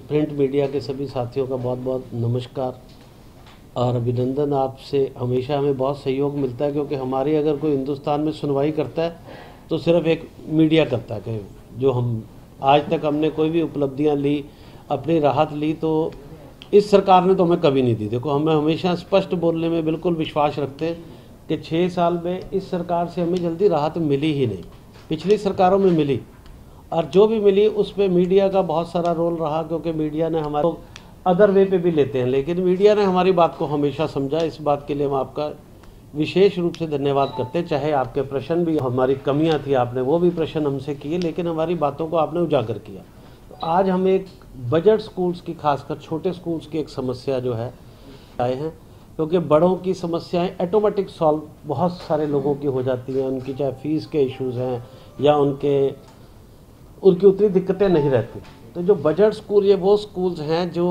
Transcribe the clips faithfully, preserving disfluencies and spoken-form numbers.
Print media के सभी साथियों का बहुत बहुत नमस्कार और अभिनंदन। आपसे हमेशा हमें बहुत सहयोग मिलता है, क्योंकि हमारी अगर कोई हिंदुस्तान में सुनवाई करता है तो सिर्फ एक मीडिया करता है। कि जो हम आज तक हमने कोई भी उपलब्धियां ली, अपनी राहत ली, तो इस सरकार ने तो हमें कभी नहीं दी। देखो, हमें हमेशा स्पष्ट बोलने में बिल्कुल विश्वास रखते हैं कि छः साल में इस सरकार से हमें जल्दी राहत मिली ही नहीं। पिछली सरकारों में मिली, और जो भी मिली उसमें मीडिया का बहुत सारा रोल रहा, क्योंकि मीडिया ने हमारे अदर वे पे भी लेते हैं, लेकिन मीडिया ने हमारी बात को हमेशा समझा। इस बात के लिए हम आपका विशेष रूप से धन्यवाद करते हैं। चाहे आपके प्रश्न भी, हमारी कमियां थी, आपने वो भी प्रश्न हमसे किए, लेकिन हमारी बातों को आपने उजागर किया। तो आज हम एक बजट स्कूल्स की, खासकर छोटे स्कूल्स की एक समस्या जो है आए हैं, क्योंकि बड़ों की समस्याएं ऑटोमेटिक सॉल्व बहुत सारे लोगों की हो जाती हैं। उनकी चाहे फीस के इश्यूज़ हैं या उनके उनकी उतनी दिक्कतें नहीं रहती। तो जो बजट स्कूल, ये वो स्कूल्स हैं जो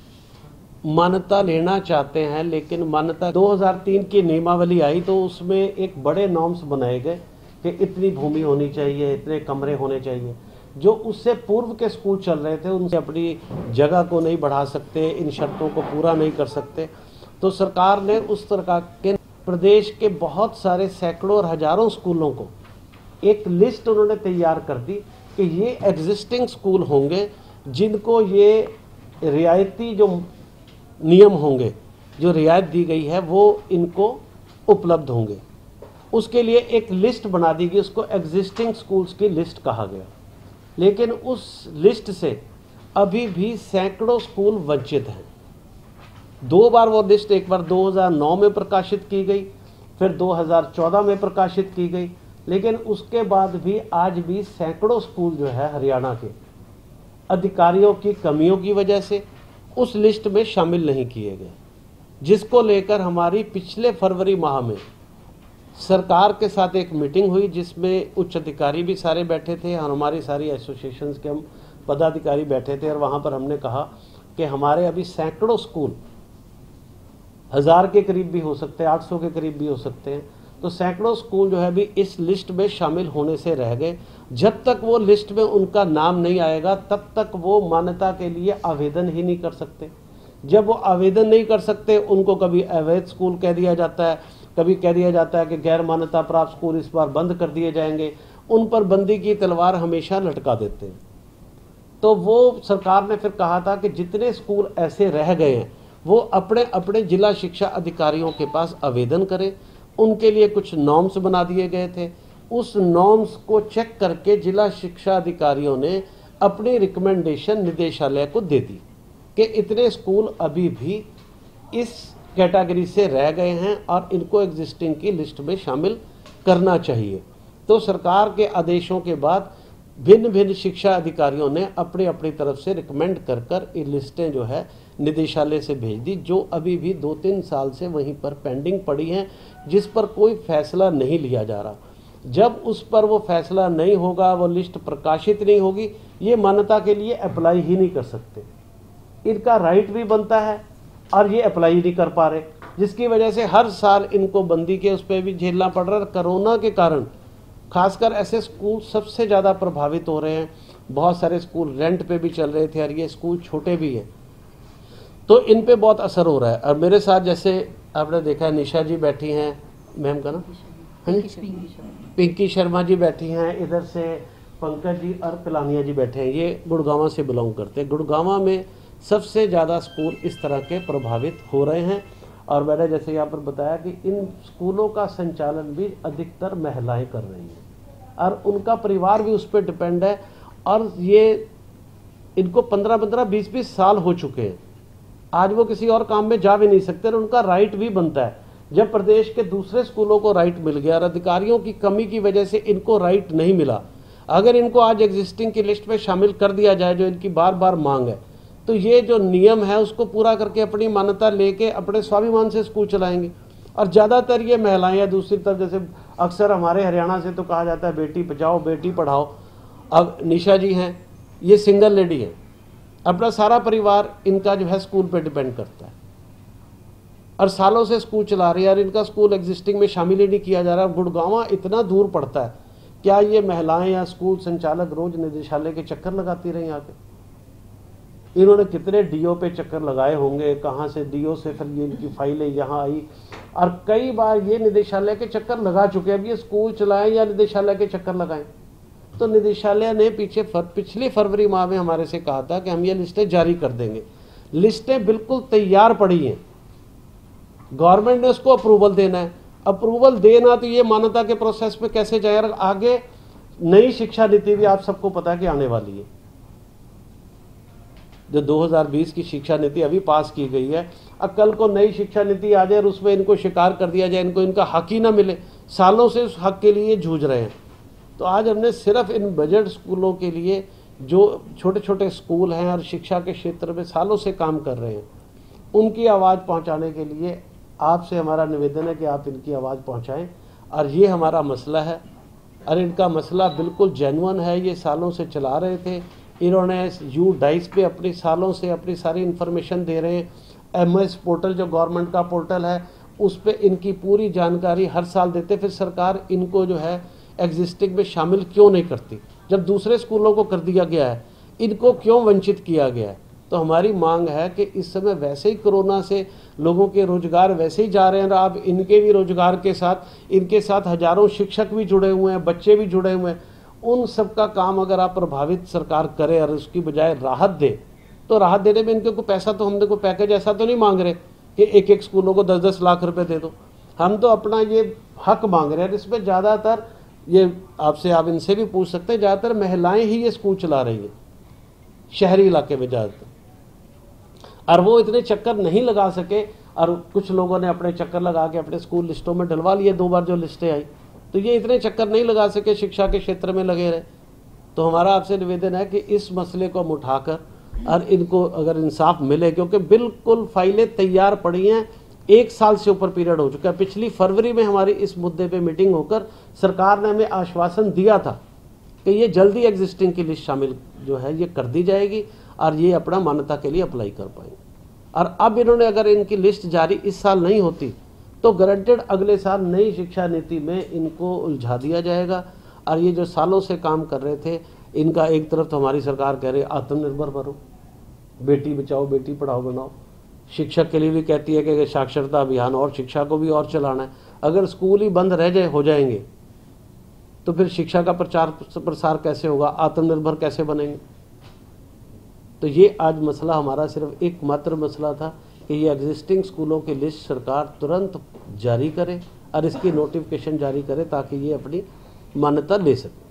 मान्यता लेना चाहते हैं, लेकिन मान्यता दो हज़ार तीन की नियमावली आई तो उसमें एक बड़े नॉर्म्स बनाए गए कि इतनी भूमि होनी चाहिए, इतने कमरे होने चाहिए। जो उससे पूर्व के स्कूल चल रहे थे उनसे अपनी जगह को नहीं बढ़ा सकते, इन शर्तों को पूरा नहीं कर सकते। तो सरकार ने उस तरह के प्रदेश के बहुत सारे सैकड़ों और हजारों स्कूलों को एक लिस्ट उन्होंने तैयार कर दी कि ये एग्जिस्टिंग स्कूल होंगे जिनको ये रियायती जो नियम होंगे, जो रियायत दी गई है, वो इनको उपलब्ध होंगे। उसके लिए एक लिस्ट बना दी गई, उसको एग्जिस्टिंग स्कूल्स की लिस्ट कहा गया। लेकिन उस लिस्ट से अभी भी सैकड़ों स्कूल वंचित हैं। दो बार वो लिस्ट, एक बार दो हज़ार नौ में प्रकाशित की गई, फिर दो हज़ार चौदह में प्रकाशित की गई, लेकिन उसके बाद भी आज भी सैकड़ों स्कूल जो है हरियाणा के अधिकारियों की कमियों की वजह से उस लिस्ट में शामिल नहीं किए गए, जिसको लेकर हमारी पिछले फरवरी माह में सरकार के साथ एक मीटिंग हुई, जिसमें उच्च अधिकारी भी सारे बैठे थे और हमारी सारी एसोसिएशंस के हम पदाधिकारी बैठे थे। और वहाँ पर हमने कहा कि हमारे अभी सैकड़ों स्कूल, हज़ार के करीब भी हो सकते हैं, आठ सौ के करीब भी हो सकते हैं, तो सैकड़ों स्कूल जो है अभी इस लिस्ट में शामिल होने से रह गए। जब तक वो लिस्ट में उनका नाम नहीं आएगा तब तक वो मान्यता के लिए आवेदन ही नहीं कर सकते। जब वो आवेदन नहीं कर सकते, उनको कभी अवैध स्कूल कह दिया जाता है, कभी कह दिया जाता है कि गैर मान्यता प्राप्त स्कूल इस बार बंद कर दिए जाएंगे। उन पर बंदी की तलवार हमेशा लटका देते हैं। तो वो सरकार ने फिर कहा था कि जितने स्कूल ऐसे रह गए हैं वो अपने अपने जिला शिक्षा अधिकारियों के पास आवेदन करें। उनके लिए कुछ नॉर्म्स बना दिए गए थे। उस नॉर्म्स को चेक करके जिला शिक्षा अधिकारियों ने अपनी रिकमेंडेशन निदेशालय को दे दी कि इतने स्कूल अभी भी इस कैटेगरी से रह गए हैं और इनको एग्जिस्टिंग की लिस्ट में शामिल करना चाहिए। तो सरकार के आदेशों के बाद भिन्न भिन्न शिक्षा अधिकारियों ने अपनी अपनी तरफ से रिकमेंड कर कर ये लिस्टें जो है निदेशालय से भेज दी, जो अभी भी दो तीन साल से वहीं पर पेंडिंग पड़ी हैं, जिस पर कोई फैसला नहीं लिया जा रहा। जब उस पर वो फैसला नहीं होगा, वो लिस्ट प्रकाशित नहीं होगी, ये मान्यता के लिए अप्लाई ही नहीं कर सकते। इनका राइट भी बनता है और ये अप्लाई नहीं कर पा रहे, जिसकी वजह से हर साल इनको बंदी के उस पर भी झेलना पड़ रहा है। कोरोना के कारण खासकर ऐसे स्कूल सबसे ज़्यादा प्रभावित हो रहे हैं। बहुत सारे स्कूल रेंट पे भी चल रहे थे और ये स्कूल छोटे भी हैं, तो इन पे बहुत असर हो रहा है। और मेरे साथ जैसे आपने देखा है, निशा जी बैठी हैं, मैम का ना पिंकी शर्मा जी बैठी हैं, इधर से पंकज जी और पिलानिया जी बैठे हैं, ये गुड़गांव से बिलोंग करते हैं। गुड़गांव में सबसे ज़्यादा स्कूल इस तरह के प्रभावित हो रहे हैं। और मैंने जैसे यहाँ पर बताया कि इन स्कूलों का संचालन भी अधिकतर महिलाएं कर रही हैं और उनका परिवार भी उस पर डिपेंड है। और ये इनको पंद्रह पंद्रह बीस बीस साल हो चुके हैं, आज वो किसी और काम में जा भी नहीं सकते, और उनका राइट भी बनता है। जब प्रदेश के दूसरे स्कूलों को राइट मिल गया और अधिकारियों की कमी की वजह से इनको राइट नहीं मिला, अगर इनको आज एग्जिस्टिंग की लिस्ट में शामिल कर दिया जाए, जो इनकी बार बार मांग है, तो ये जो नियम है उसको पूरा करके अपनी मान्यता लेके अपने स्वाभिमान से स्कूल चलाएंगे। और ज़्यादातर ये महिलाएं, या दूसरी तरफ जैसे अक्सर हमारे हरियाणा से तो कहा जाता है बेटी बचाओ बेटी पढ़ाओ। अब निशा जी हैं, ये सिंगल लेडी है, अपना सारा परिवार इनका जो है स्कूल पे डिपेंड करता है और सालों से स्कूल चला रही है, और इनका स्कूल एग्जिस्टिंग में शामिल ही नहीं किया जा रहा। गुड़गांव इतना दूर पड़ता है, क्या ये महिलाएं या स्कूल संचालक रोज निदेशालय के चक्कर लगाती रही आके? इन्होंने कितने डीओ पे चक्कर लगाए होंगे, कहाँ से डीओ से फिर ये इनकी फाइलें यहाँ आई, और कई बार ये निदेशालय के चक्कर लगा चुके हैं। अब ये स्कूल चलाएं या निदेशालय के चक्कर लगाएं, तो निदेशालय ने पीछे फर, पिछली फरवरी माह में हमारे से कहा था कि हम ये लिस्टें जारी कर देंगे। लिस्टें बिल्कुल तैयार पड़ी हैं, गवर्नमेंट ने उसको अप्रूवल देना है। अप्रूवल देना तो ये मान्यता के प्रोसेस पे कैसे जाएगा। आगे नई शिक्षा नीति भी आप सबको पता है कि आने वाली है, जो दो हज़ार बीस की शिक्षा नीति अभी पास की गई है। अब कल को नई शिक्षा नीति आ जाए और उसमें इनको शिकार कर दिया जाए, इनको इनका हक ही ना मिले, सालों से उस हक के लिए जूझ रहे हैं। तो आज हमने सिर्फ इन बजट स्कूलों के लिए, जो छोटे छोटे स्कूल हैं और शिक्षा के क्षेत्र में सालों से काम कर रहे हैं, उनकी आवाज़ पहुंचाने के लिए आपसे हमारा निवेदन है कि आप इनकी आवाज़ पहुंचाएं। और ये हमारा मसला है, और इनका मसला बिल्कुल जेन्युइन है, ये सालों से चला रहे थे। इन्होंने यू डाइस पे अपनी सालों से अपनी सारी इन्फॉर्मेशन दे रहे हैं। एम एस पोर्टल जो गवर्नमेंट का पोर्टल है, उस पर इनकी पूरी जानकारी हर साल देते। फिर सरकार इनको जो है एग्जिस्टिंग में शामिल क्यों नहीं करती, जब दूसरे स्कूलों को कर दिया गया है, इनको क्यों वंचित किया गया है। तो हमारी मांग है कि इस समय वैसे ही कोरोना से लोगों के रोजगार वैसे ही जा रहे हैं, अब इनके भी रोजगार के साथ इनके साथ हजारों शिक्षक भी जुड़े हुए हैं, बच्चे भी जुड़े हुए हैं। उन सब का काम अगर आप प्रभावित सरकार करे और उसकी बजाय राहत दे, तो राहत देने में इनके को पैसा, तो हमने को पैकेज ऐसा तो नहीं मांग रहे कि एक एक स्कूलों को दस दस लाख रुपए दे दो। हम तो अपना ये हक मांग रहे हैं। इसमें ज़्यादातर ये आपसे आप इनसे भी पूछ सकते हैं, ज़्यादातर महिलाएं ही ये स्कूल चला रही हैं शहरी इलाके में ज़्यादातर, और वो इतने चक्कर नहीं लगा सके, और कुछ लोगों ने अपने चक्कर लगा के अपने स्कूल लिस्टों में डलवा लिए। दो बार जो लिस्टें आई, तो ये इतने चक्कर नहीं लगा सके, शिक्षा के क्षेत्र में लगे रहे। तो हमारा आपसे निवेदन है कि इस मसले को हम उठाकर और इनको अगर इंसाफ मिले, क्योंकि बिल्कुल फाइलें तैयार पड़ी हैं, एक साल से ऊपर पीरियड हो चुका है। पिछली फरवरी में हमारी इस मुद्दे पे मीटिंग होकर सरकार ने हमें आश्वासन दिया था कि ये जल्दी एग्जिस्टिंग की लिस्ट शामिल जो है ये कर दी जाएगी और ये अपना मान्यता के लिए अप्लाई कर पाएंगे। और अब इन्होंने अगर इनकी लिस्ट जारी इस साल नहीं होती, तो गारंटेड अगले साल नई शिक्षा नीति में इनको उलझा दिया जाएगा। और ये जो सालों से काम कर रहे थे, इनका एक तरफ तो हमारी सरकार कह रही है आत्मनिर्भर बनो, बेटी बचाओ बेटी पढ़ाओ बनाओ, शिक्षक के लिए भी कहती है कि साक्षरता अभियान और शिक्षा को भी और चलाना है। अगर स्कूल ही बंद रह जाए हो जाएंगे, तो फिर शिक्षा का प्रचार प्रसार कैसे होगा, आत्मनिर्भर कैसे बनेंगे। तो ये आज मसला हमारा सिर्फ एक मात्र मसला था कि ये एग्जिस्टिंग स्कूलों की लिस्ट सरकार तुरंत जारी करे और इसकी नोटिफिकेशन जारी करे, ताकि ये अपनी मान्यता ले सके।